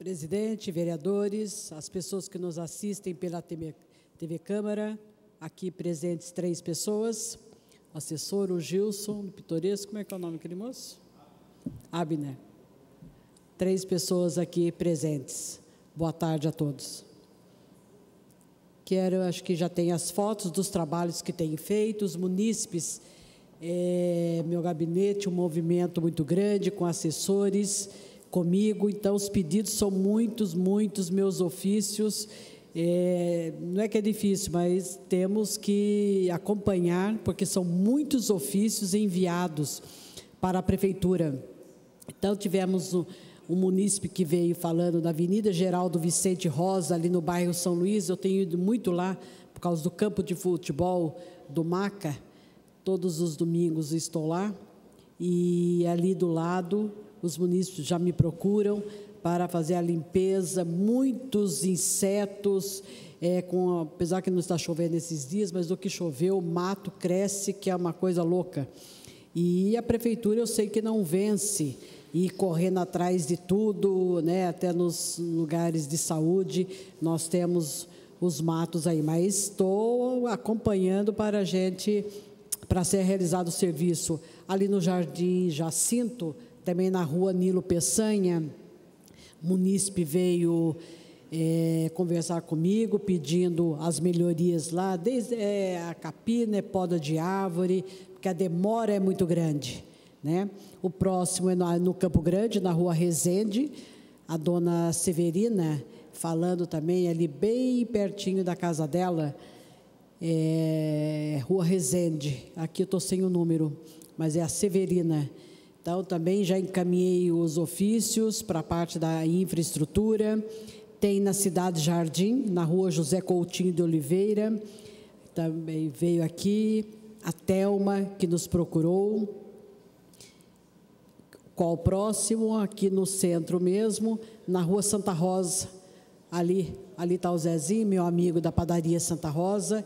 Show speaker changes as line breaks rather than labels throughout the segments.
Presidente, vereadores, as pessoas que nos assistem pela TV Câmara, aqui presentes 3 pessoas, o assessor, o Gilson, do Pitoresco, como é que é o nome daquele moço? Abner. 3 pessoas aqui presentes. Boa tarde a todos. Acho que já tem as fotos dos trabalhos que têm feito, os munícipes, meu gabinete, um movimento muito grande com assessores, comigo, então os pedidos são muitos, meus ofícios, não é que é difícil, mas temos que acompanhar, porque são muitos ofícios enviados para a Prefeitura. Então, tivemos um munícipe que veio falando da Avenida Geraldo Vicente Rosa, ali no bairro São Luís. Eu tenho ido muito lá, por causa do campo de futebol do Maca, todos os domingos estou lá, e ali do lado, os munícipes já me procuram para fazer a limpeza, muitos insetos, apesar que não está chovendo esses dias, mas do que choveu, o mato cresce, que é uma coisa louca. E a Prefeitura, eu sei que não vence, e correndo atrás de tudo, né, até nos lugares de saúde, nós temos os matos aí, mas estou acompanhando para ser realizado o serviço ali no Jardim Jacinto, também na rua Nilo Peçanha. O munícipe veio conversar comigo, pedindo as melhorias lá, desde a capina, poda de árvore, porque a demora é muito grande, né? O próximo é no Campo Grande, na rua Resende, a dona Severina, falando também ali bem pertinho da casa dela, rua Resende, aqui eu estou sem o número, mas é a Severina. Então, também já encaminhei os ofícios para a parte da infraestrutura. Tem na Cidade Jardim, na rua José Coutinho de Oliveira, também veio aqui a Thelma, que nos procurou. Qual o próximo? Aqui no centro mesmo, na rua Santa Rosa, ali está o Zezinho, meu amigo da padaria Santa Rosa,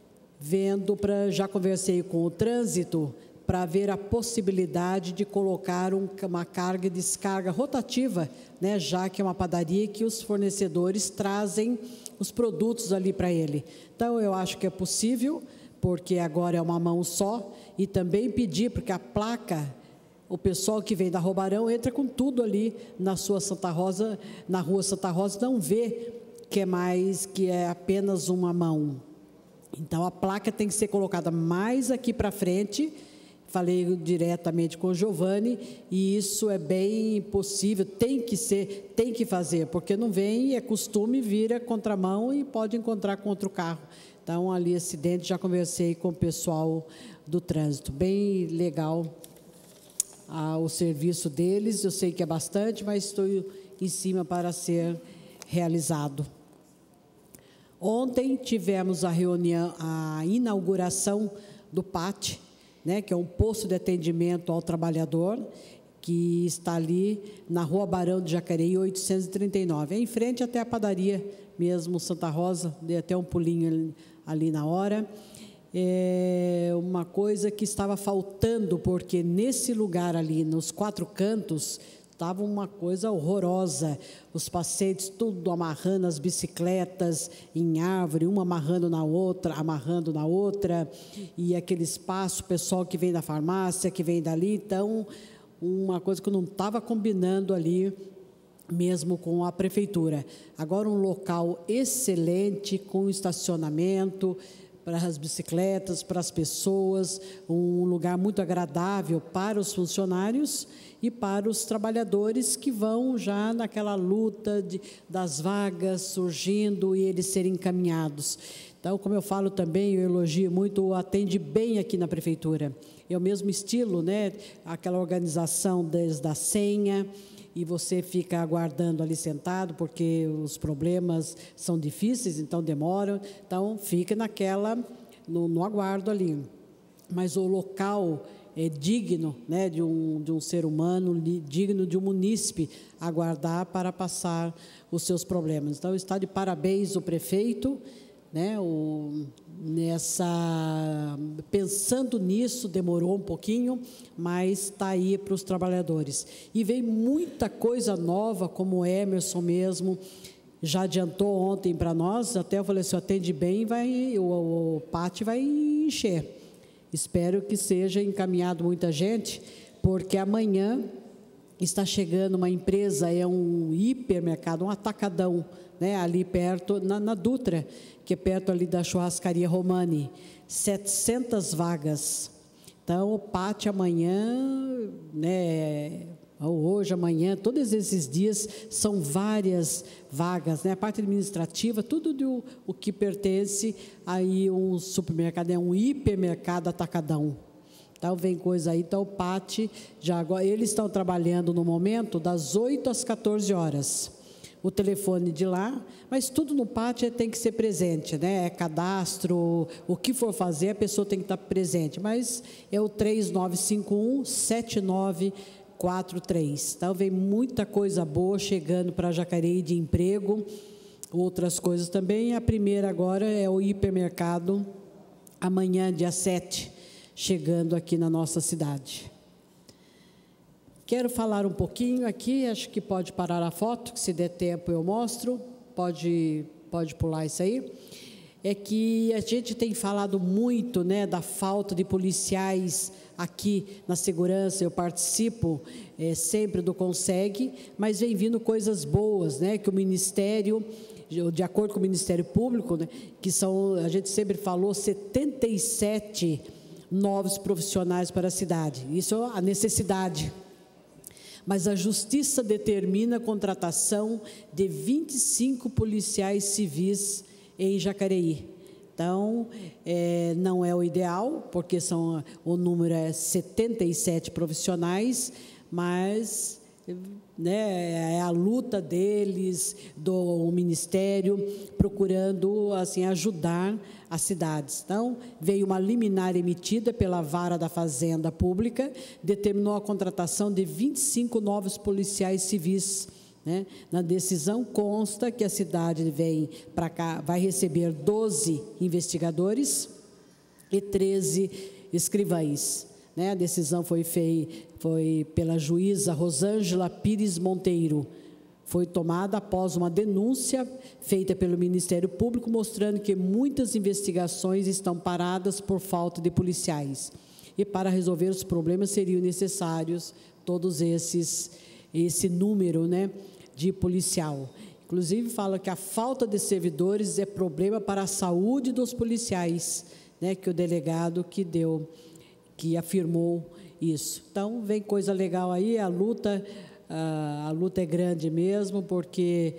já conversei com o trânsito, para ver a possibilidade de colocar uma carga e descarga rotativa, né, já que é uma padaria que os fornecedores trazem os produtos ali para ele. Então, eu acho que é possível, porque agora é uma mão só, e também pedir, porque a placa, o pessoal que vem da Robarão entra com tudo ali na rua Santa Rosa, não vê que é apenas uma mão. Então, a placa tem que ser colocada mais aqui para frente. Falei diretamente com o Giovanni, e isso é bem possível, tem que fazer, porque não vem, é costume, vira contramão e pode encontrar com outro carro. Então, ali, acidente, já conversei com o pessoal do trânsito. Bem legal o serviço deles, eu sei que é bastante, mas estou em cima para ser realizado. Ontem tivemos a reunião, a inauguração do PAT, né, que é um posto de atendimento ao trabalhador, que está ali na rua Barão de Jacareí, 839. É em frente até a padaria mesmo, Santa Rosa, dei até um pulinho ali na hora. É uma coisa que estava faltando, porque nesse lugar ali, nos 4 cantos, estava uma coisa horrorosa, os pacientes tudo amarrando as bicicletas em árvore, uma amarrando na outra, e aquele espaço, o pessoal que vem da farmácia, que vem dali, então, uma coisa que não estava combinando ali, mesmo com a Prefeitura. Agora, um local excelente, com estacionamento, para as bicicletas, para as pessoas, um lugar muito agradável para os funcionários e para os trabalhadores que vão já naquela luta das vagas surgindo e eles serem encaminhados. Então, como eu falo também, eu elogio muito, atende bem aqui na Prefeitura. É o mesmo estilo, né? Aquela organização desde a senha, e você fica aguardando ali sentado, porque os problemas são difíceis, então demoram, então fica no aguardo ali. Mas o local é digno, né, de um ser humano, digno de um munícipe aguardar para passar os seus problemas. Então, está de parabéns o prefeito, né? Pensando nisso, demorou um pouquinho, mas está aí para os trabalhadores. E vem muita coisa nova, como o Emerson mesmo já adiantou ontem para nós. Até eu falei, se atende bem, o pátio vai encher. Espero que seja encaminhado muita gente, porque amanhã está chegando uma empresa, é um hipermercado, um atacadão, né, ali perto, na Dutra, que é perto ali da churrascaria Romani, 700 vagas. Então, o pátio amanhã, né, hoje, amanhã, todos esses dias, são várias vagas, né, a parte administrativa, tudo o que pertence aí um supermercado, é um hipermercado atacadão. Então, vem coisa aí. Então, o pátio, já agora, eles estão trabalhando no momento das 8 às 14 horas. O telefone de lá, mas tudo no pátio tem que ser presente, né? É cadastro, o que for fazer, a pessoa tem que estar presente. Mas é o 3951-7943. Então, vem muita coisa boa chegando para Jacareí de emprego, outras coisas também. A primeira agora é o hipermercado, amanhã, dia 7, chegando aqui na nossa cidade. Quero falar um pouquinho aqui, acho que pode parar a foto, que se der tempo eu mostro, pode pular isso aí. É que a gente tem falado muito, né, da falta de policiais aqui na segurança. Eu participo sempre do CONSEG, mas vem vindo coisas boas, né, que o Ministério, de acordo com o Ministério Público, né, que são, a gente sempre falou, 77 novos profissionais para a cidade. Isso é a necessidade. Mas a Justiça determina a contratação de 25 policiais civis em Jacareí. Então, não é o ideal, porque o número é 77 profissionais, mas, né, é a luta deles, do Ministério, procurando assim, ajudar as cidades. Então, veio uma liminar emitida pela Vara da Fazenda Pública, determinou a contratação de 25 novos policiais civis, né? Na decisão consta que a cidade vem para cá, vai receber 12 investigadores e 13 escrivães, né? A decisão foi pela juíza Rosângela Pires Monteiro. Foi tomada após uma denúncia feita pelo Ministério Público, mostrando que muitas investigações estão paradas por falta de policiais. E para resolver os problemas seriam necessários todos esse número, né, de policial. Inclusive, fala que a falta de servidores é problema para a saúde dos policiais, né, que o delegado que afirmou isso. Então, vem coisa legal aí, a luta é grande mesmo, porque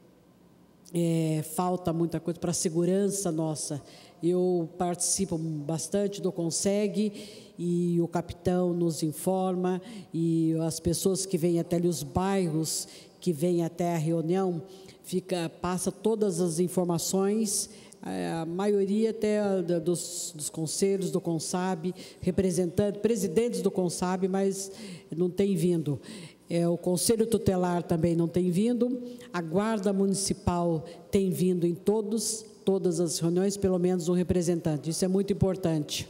falta muita coisa para a segurança nossa. Eu participo bastante do CONSEG e o capitão nos informa, e as pessoas que vêm até ali, os bairros que vêm até a reunião, passa todas as informações, a maioria até dos conselhos do CONSAB, representantes, presidentes do CONSAB, mas não tem vindo. O Conselho Tutelar também não tem vindo, a Guarda Municipal tem vindo em todas as reuniões, pelo menos um representante. Isso é muito importante.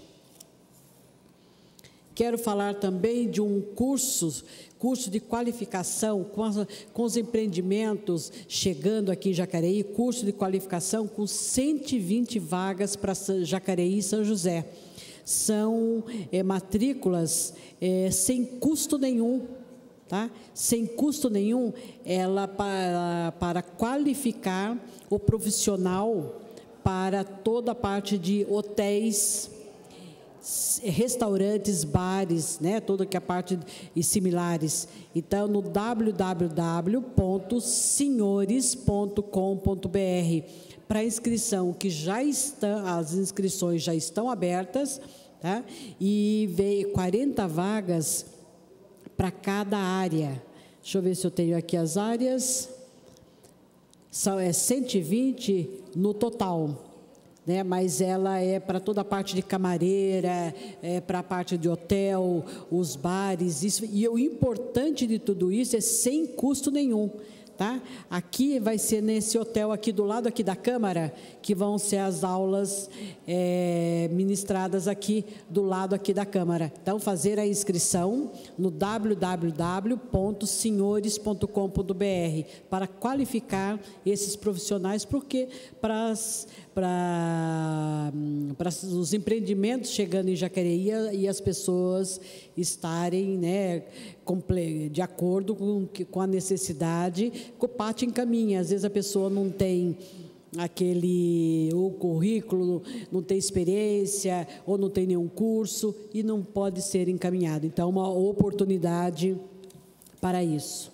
Quero falar também de um curso de qualificação com os empreendimentos chegando aqui em Jacareí, curso de qualificação com 120 vagas para Jacareí e São José. São matrículas sem custo nenhum. Tá? Sem custo nenhum, ela para qualificar o profissional para toda a parte de hotéis, restaurantes, bares, né, toda que a parte e similares. Então, no www.senhores.com.br, para inscrição, que as inscrições já estão abertas, tá? E veio 40 vagas para cada área. Deixa eu ver se eu tenho aqui as áreas. São 120 no total, né? Mas ela é para toda a parte de camareira, para a parte de hotel, os bares, isso. E o importante de tudo isso é sem custo nenhum. tá? Aqui vai ser nesse hotel aqui do lado aqui da Câmara, que vão ser as aulas ministradas aqui do lado aqui da Câmara. Então, fazer a inscrição no www.senhores.com.br para qualificar esses profissionais, porque para os empreendimentos chegando em Jacareí e as pessoas estarem, né, de acordo com a necessidade, que o PAT encaminha. Às vezes a pessoa não tem o currículo, não tem experiência ou não tem nenhum curso e não pode ser encaminhado. Então, uma oportunidade para isso.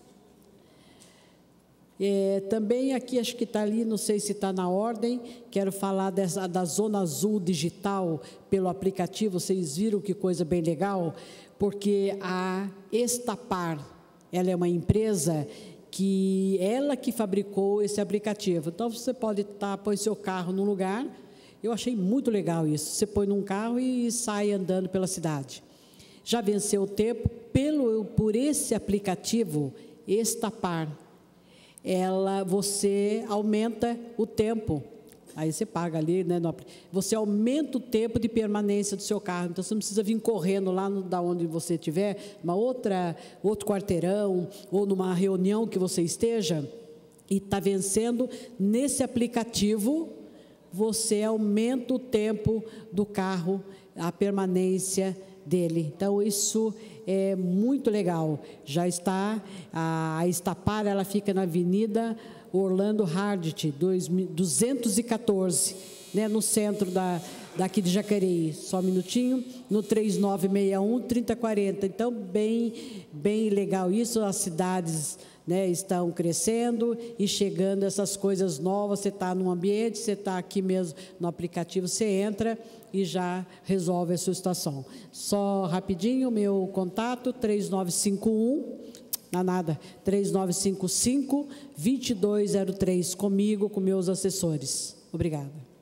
Também aqui, acho que está ali, não sei se está na ordem, quero falar da Zona Azul Digital pelo aplicativo. Vocês viram que coisa bem legal? Porque a Estapar, ela é uma empresa que ela que fabricou esse aplicativo. Então, você pode põe seu carro num lugar. Eu achei muito legal isso. Você põe num carro e sai andando pela cidade. Já venceu o tempo por esse aplicativo Estapar. Você aumenta o tempo. Aí você paga ali, né? Você aumenta o tempo de permanência do seu carro. Então, você não precisa vir correndo lá da onde você estiver, outro quarteirão, ou numa reunião que você esteja, e está vencendo. Nesse aplicativo, você aumenta o tempo do carro, a permanência dele. Então, isso é muito legal. Já está, a Estapar, ela fica na Avenida Orlando Hardt, 214, né, no centro daqui de Jacareí. Só um minutinho, no 3961-3040. Então, bem legal isso. As cidades, né, estão crescendo e chegando essas coisas novas. Você está num ambiente, você está aqui mesmo no aplicativo, você entra e já resolve a sua situação. Só rapidinho, meu contato, 3955-2203, comigo, com meus assessores. Obrigada.